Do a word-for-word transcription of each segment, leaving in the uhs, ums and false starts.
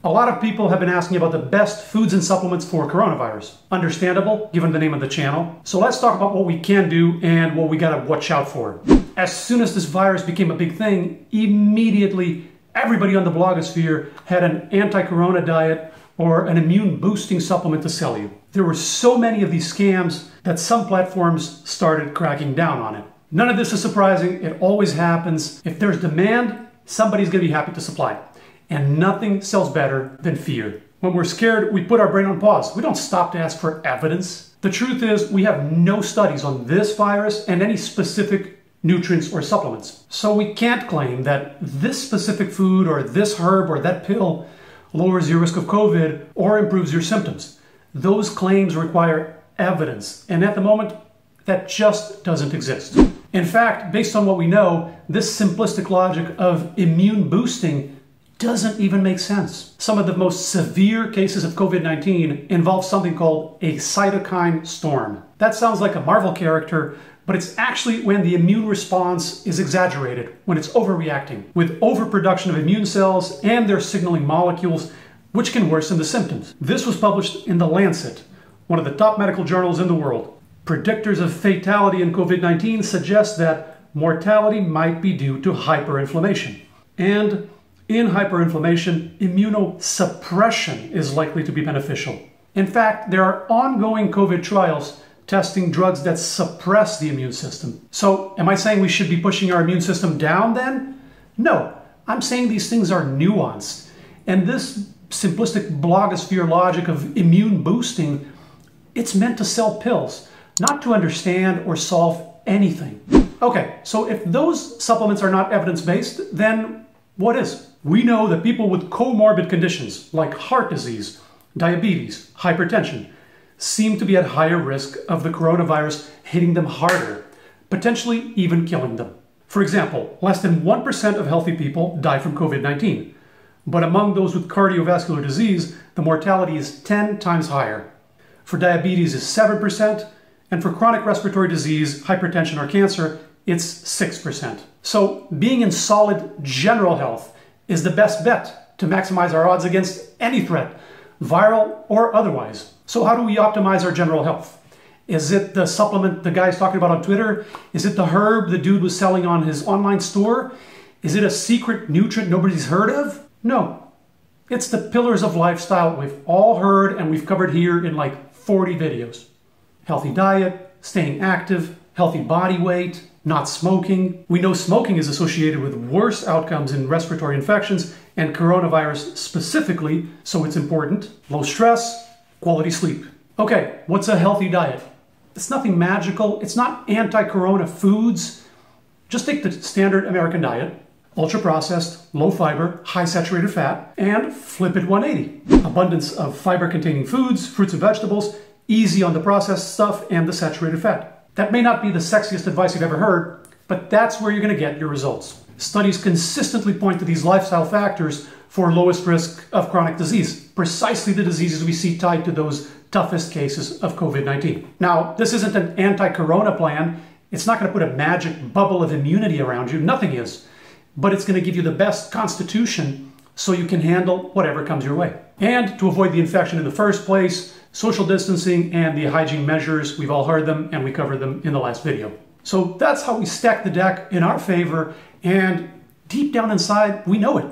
A lot of people have been asking about the best foods and supplements for coronavirus. Understandable, given the name of the channel. So let's talk about what we can do and what we gotta watch out for. As soon as this virus became a big thing, immediately everybody on the blogosphere had an anti-corona diet or an immune boosting supplement to sell you. There were so many of these scams that some platforms started cracking down on it. None of this is surprising. It always happens. If there's demand, somebody's gonna be happy to supply. And nothing sells better than fear. When we're scared, we put our brain on pause. We don't stop to ask for evidence. The truth is, we have no studies on this virus and any specific nutrients or supplements. So we can't claim that this specific food or this herb or that pill lowers your risk of COVID or improves your symptoms. Those claims require evidence. And at the moment, that just doesn't exist. In fact, based on what we know, this simplistic logic of immune boosting doesn't even make sense. Some of the most severe cases of COVID nineteen involve something called a cytokine storm. That sounds like a Marvel character, but it's actually when the immune response is exaggerated, when it's overreacting, with overproduction of immune cells and their signaling molecules, which can worsen the symptoms. This was published in The Lancet, one of the top medical journals in the world. Predictors of fatality in COVID nineteen suggest that mortality might be due to hyperinflammation. And in hyperinflammation, immunosuppression is likely to be beneficial. In fact, there are ongoing COVID trials testing drugs that suppress the immune system. So, am I saying we should be pushing our immune system down then? No, I'm saying these things are nuanced. And this simplistic blogosphere logic of immune boosting, it's meant to sell pills, not to understand or solve anything. Okay, so if those supplements are not evidence-based, then what is? We know that people with comorbid conditions like heart disease, diabetes, hypertension, seem to be at higher risk of the coronavirus hitting them harder, potentially even killing them. For example, less than one percent of healthy people die from COVID nineteen, but among those with cardiovascular disease, the mortality is ten times higher. For diabetes is seven percent, and for chronic respiratory disease, hypertension or cancer, it's six percent. So being in solid general health is the best bet to maximize our odds against any threat, viral or otherwise. So how do we optimize our general health? Is it the supplement the guy's talking about on Twitter? Is it the herb the dude was selling on his online store? Is it a secret nutrient nobody's heard of? No. It's the pillars of lifestyle we've all heard and we've covered here in like forty videos. Healthy diet, staying active, healthy body weight, not smoking. We know smoking is associated with worse outcomes in respiratory infections and coronavirus specifically, so it's important. Low stress, quality sleep. Okay, what's a healthy diet? It's nothing magical. It's not anti-corona foods. Just take the standard American diet, ultra-processed, low fiber, high saturated fat, and flip it one eighty. Abundance of fiber-containing foods, fruits and vegetables, easy on the processed stuff and the saturated fat. That may not be the sexiest advice you've ever heard, but that's where you're going to get your results. Studies consistently point to these lifestyle factors for lowest risk of chronic disease, precisely the diseases we see tied to those toughest cases of COVID nineteen. Now, this isn't an anti-corona plan. It's not going to put a magic bubble of immunity around you. Nothing is. But it's going to give you the best constitution so you can handle whatever comes your way. And to avoid the infection in the first place, social distancing and the hygiene measures, we've all heard them and we covered them in the last video. So that's how we stack the deck in our favor, and deep down inside, we know it.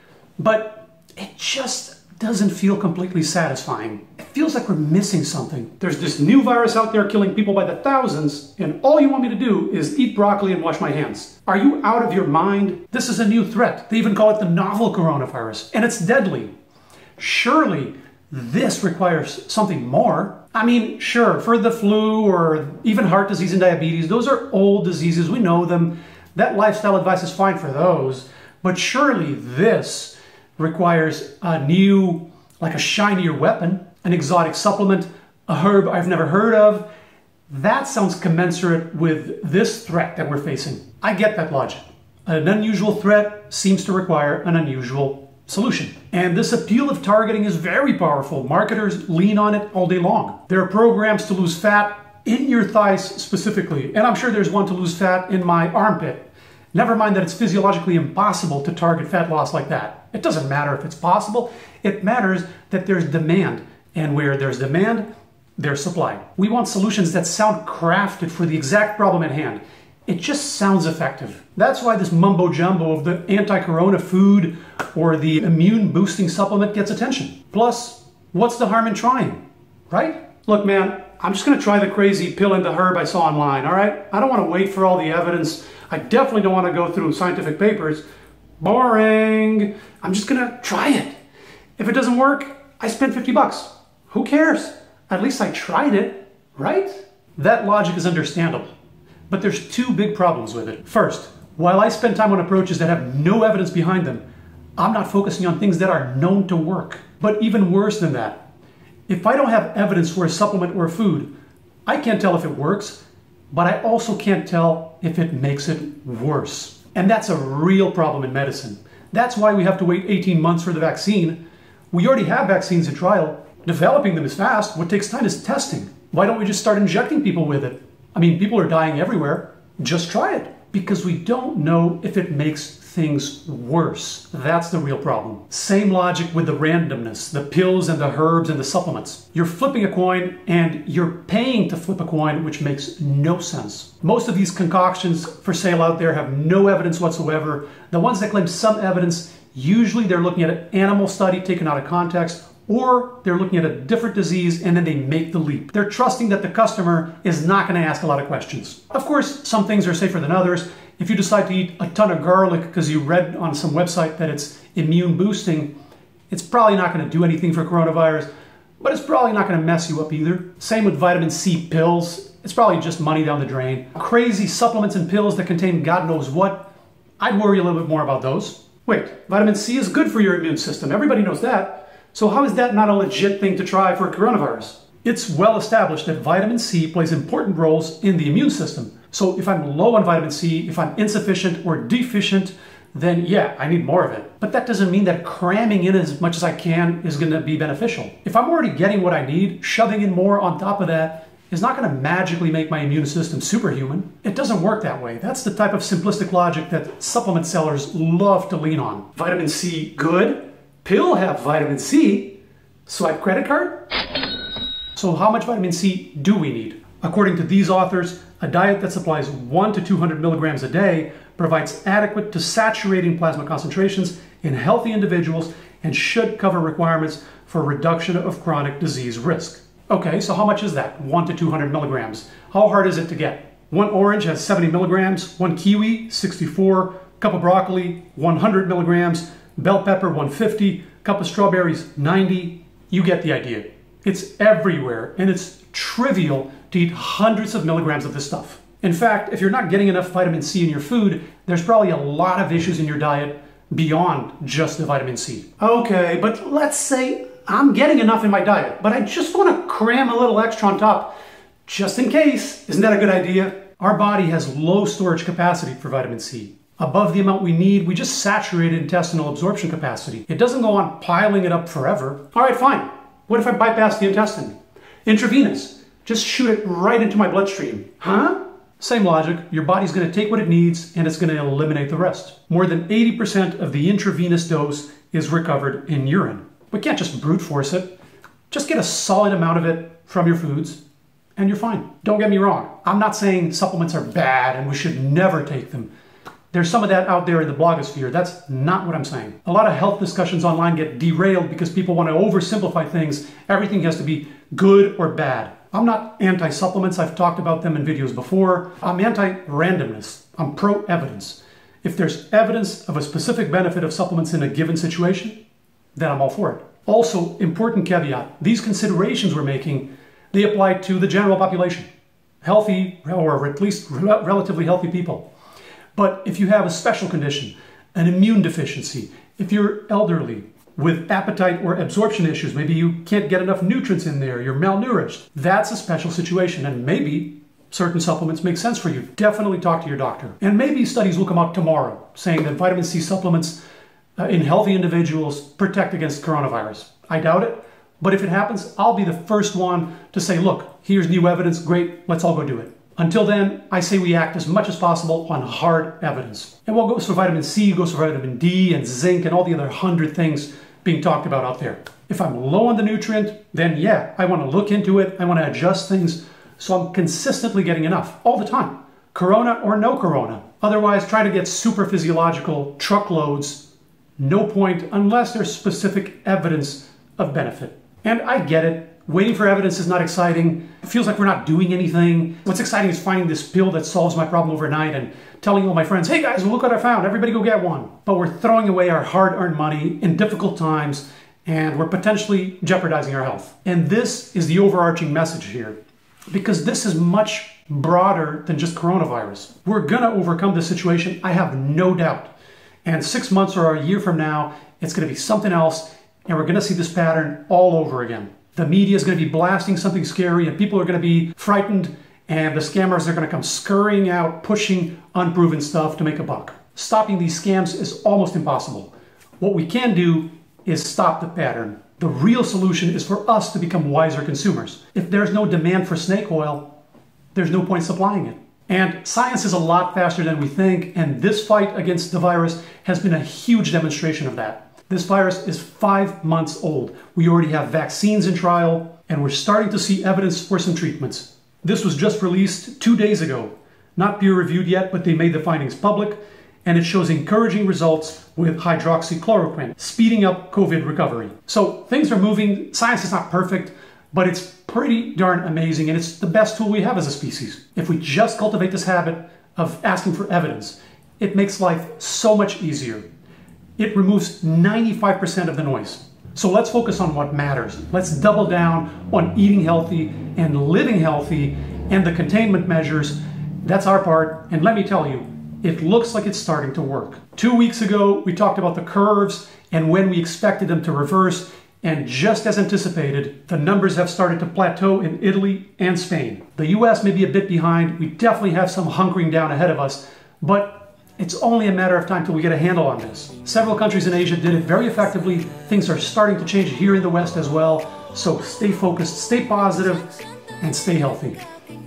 But it just doesn't feel completely satisfying. It feels like we're missing something. There's this new virus out there killing people by the thousands, and all you want me to do is eat broccoli and wash my hands. Are you out of your mind? This is a new threat. They even call it the novel coronavirus, and it's deadly. Surely, this requires something more. I mean, sure, for the flu or even heart disease and diabetes, those are old diseases, we know them. That lifestyle advice is fine for those. But surely this requires a new, like a shinier weapon, an exotic supplement, a herb I've never heard of. That sounds commensurate with this threat that we're facing. I get that logic. An unusual threat seems to require an unusual solution. And this appeal of targeting is very powerful. Marketers lean on it all day long. There are programs to lose fat in your thighs specifically, and I'm sure there's one to lose fat in my armpit. Never mind that it's physiologically impossible to target fat loss like that. It doesn't matter if it's possible. It matters that there's demand. And where there's demand, there's supply. We want solutions that sound crafted for the exact problem at hand. It just sounds effective. That's why this mumbo jumbo of the anti-corona food or the immune boosting supplement gets attention. Plus, what's the harm in trying, right? Look, man, I'm just gonna try the crazy pill and the herb I saw online, all right? I don't wanna wait for all the evidence. I definitely don't wanna go through scientific papers. Boring. I'm just gonna try it. If it doesn't work, I spent fifty bucks. Who cares? At least I tried it, right? That logic is understandable, but there's two big problems with it. First, while I spend time on approaches that have no evidence behind them, I'm not focusing on things that are known to work. But even worse than that, if I don't have evidence for a supplement or a food, I can't tell if it works, but I also can't tell if it makes it worse. And that's a real problem in medicine. That's why we have to wait eighteen months for the vaccine. We already have vaccines in trial. Developing them is fast. What takes time is testing. Why don't we just start injecting people with it? I mean, people are dying everywhere. Just try it. Because we don't know if it makes things worse. That's the real problem. Same logic with the randomness, the pills and the herbs and the supplements. You're flipping a coin and you're paying to flip a coin, which makes no sense. Most of these concoctions for sale out there have no evidence whatsoever. The ones that claim some evidence, usually they're looking at an animal study taken out of context, or they're looking at a different disease and then they make the leap. They're trusting that the customer is not going to ask a lot of questions. Of course, some things are safer than others. If you decide to eat a ton of garlic because you read on some website that it's immune boosting, it's probably not going to do anything for coronavirus, but it's probably not going to mess you up either. Same with vitamin C pills. It's probably just money down the drain. Crazy supplements and pills that contain God knows what, I'd worry a little bit more about those. Wait, vitamin C is good for your immune system. Everybody knows that. So how is that not a legit thing to try for coronavirus? It's well established that vitamin C plays important roles in the immune system. So if I'm low on vitamin C, if I'm insufficient or deficient, then yeah, I need more of it. But that doesn't mean that cramming in as much as I can is gonna be beneficial. If I'm already getting what I need, shoving in more on top of that is not gonna magically make my immune system superhuman. It doesn't work that way. That's the type of simplistic logic that supplement sellers love to lean on. Vitamin C, good. Pill have vitamin C. Swipe credit card? So how much vitamin C do we need? According to these authors, a diet that supplies one to two hundred milligrams a day provides adequate to saturating plasma concentrations in healthy individuals and should cover requirements for reduction of chronic disease risk. Okay, so how much is that? one to two hundred milligrams. How hard is it to get? One orange has seventy milligrams, one kiwi, sixty-four, cup of broccoli, one hundred milligrams, bell pepper, one hundred fifty, cup of strawberries, ninety. You get the idea. It's everywhere, and it's trivial to eat hundreds of milligrams of this stuff. In fact, if you're not getting enough vitamin C in your food, there's probably a lot of issues in your diet beyond just the vitamin C. Okay, but let's say I'm getting enough in my diet, but I just want to cram a little extra on top, just in case. Isn't that a good idea? Our body has low storage capacity for vitamin C. Above the amount we need, we just saturate intestinal absorption capacity. It doesn't go on piling it up forever. All right, fine. What if I bypass the intestine? Intravenous. Just shoot it right into my bloodstream. Huh? Same logic. Your body's going to take what it needs and it's going to eliminate the rest. More than eighty percent of the intravenous dose is recovered in urine. We can't just brute force it. Just get a solid amount of it from your foods and you're fine. Don't get me wrong. I'm not saying supplements are bad and we should never take them. There's some of that out there in the blogosphere. That's not what I'm saying. A lot of health discussions online get derailed because people want to oversimplify things. Everything has to be good or bad. I'm not anti-supplements. I've talked about them in videos before. I'm anti-randomness. I'm pro-evidence. If there's evidence of a specific benefit of supplements in a given situation, then I'm all for it. Also, important caveat, these considerations we're making, they apply to the general population. Healthy, or at least rel- relatively healthy people. But if you have a special condition, an immune deficiency, if you're elderly with appetite or absorption issues, maybe you can't get enough nutrients in there, you're malnourished, that's a special situation and maybe certain supplements make sense for you. Definitely talk to your doctor. And maybe studies will come out tomorrow saying that vitamin C supplements uh, in healthy individuals protect against coronavirus. I doubt it, but if it happens, I'll be the first one to say, look, here's new evidence, great, let's all go do it. Until then, I say we act as much as possible on hard evidence. And what goes for vitamin C goes for vitamin D and zinc and all the other hundred things being talked about out there. If I'm low on the nutrient, then yeah, I want to look into it. I want to adjust things so I'm consistently getting enough all the time. Corona or no corona. Otherwise, try to get super physiological truckloads. No point unless there's specific evidence of benefit. And I get it. Waiting for evidence is not exciting. It feels like we're not doing anything. What's exciting is finding this pill that solves my problem overnight and telling all my friends, hey guys, well, look what I found. Everybody go get one. But we're throwing away our hard-earned money in difficult times, and we're potentially jeopardizing our health. And this is the overarching message here, because this is much broader than just coronavirus. We're gonna overcome this situation, I have no doubt. And six months or a year from now, it's gonna be something else, and we're gonna see this pattern all over again. The media is going to be blasting something scary and people are going to be frightened, and the scammers are going to come scurrying out pushing unproven stuff to make a buck. Stopping these scams is almost impossible. What we can do is stop the pattern. The real solution is for us to become wiser consumers. If there's no demand for snake oil, there's no point supplying it. And science is a lot faster than we think, and this fight against the virus has been a huge demonstration of that. This virus is five months old. We already have vaccines in trial, and we're starting to see evidence for some treatments. This was just released two days ago. Not peer-reviewed yet, but they made the findings public, and it shows encouraging results with hydroxychloroquine, speeding up COVID recovery. So things are moving. Science is not perfect, but it's pretty darn amazing, and it's the best tool we have as a species. If we just cultivate this habit of asking for evidence, it makes life so much easier. It removes ninety-five percent of the noise. So let's focus on what matters. Let's double down on eating healthy and living healthy, and the containment measures, that's our part. And let me tell you, it looks like it's starting to work. Two weeks ago, we talked about the curves and when we expected them to reverse, and just as anticipated, the numbers have started to plateau in Italy and Spain. The U S may be a bit behind. We definitely have some hunkering down ahead of us, but it's only a matter of time till we get a handle on this. Several countries in Asia did it very effectively. Things are starting to change here in the West as well. So stay focused, stay positive, and stay healthy.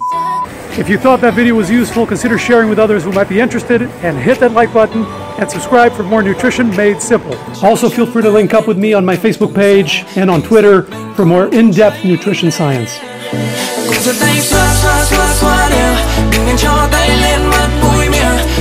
If you thought that video was useful, consider sharing with others who might be interested, and hit that like button and subscribe for more nutrition made simple. Also, feel free to link up with me on my Facebook page and on Twitter for more in-depth nutrition science. Cùng giơ tay xoa xoa xoa xoa đều, đừng nên cho tay lên mất vui miệng.